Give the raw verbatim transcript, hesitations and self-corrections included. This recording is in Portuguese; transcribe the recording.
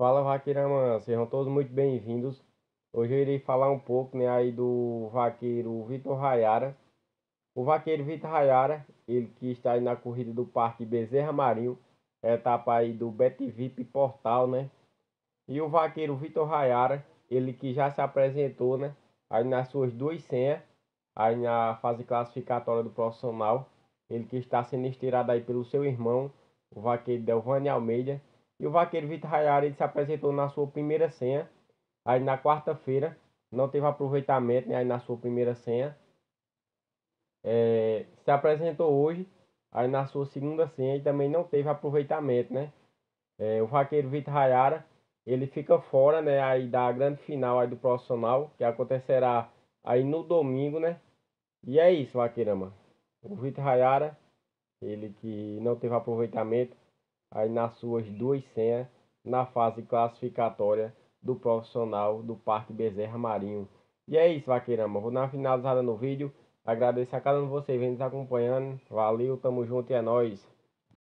Fala, vaqueirama, sejam todos muito bem-vindos. Hoje eu irei falar um pouco, né, aí do vaqueiro Vitor Rayara. O vaqueiro Vitor Rayara, ele que está aí na corrida do Parque Bezerra Marinho, etapa aí do Betivip Portal, né? E o vaqueiro Vitor Rayara, ele que já se apresentou, né, aí nas suas duas senhas, aí na fase classificatória do profissional. Ele que está sendo estirado aí pelo seu irmão, o vaqueiro Delvane Almeida. E o vaqueiro Vitor Rayara, ele se apresentou na sua primeira senha, aí na quarta-feira, não teve aproveitamento, né, aí na sua primeira senha. É, se apresentou hoje, aí na sua segunda senha e também não teve aproveitamento, né? É, o vaqueiro Vitor Rayara, ele fica fora, né, aí da grande final aí do profissional, que acontecerá aí no domingo, né? E é isso, vaqueirama. O Vitor Rayara, ele que não teve aproveitamento aí nas suas duas senhas na fase classificatória do profissional do Parque Bezerra Marinho. E é isso, vaqueirama. Vou dar uma finalizada no vídeo. Agradeço a cada um de vocês que vem nos acompanhando. Valeu, tamo junto e é nóis.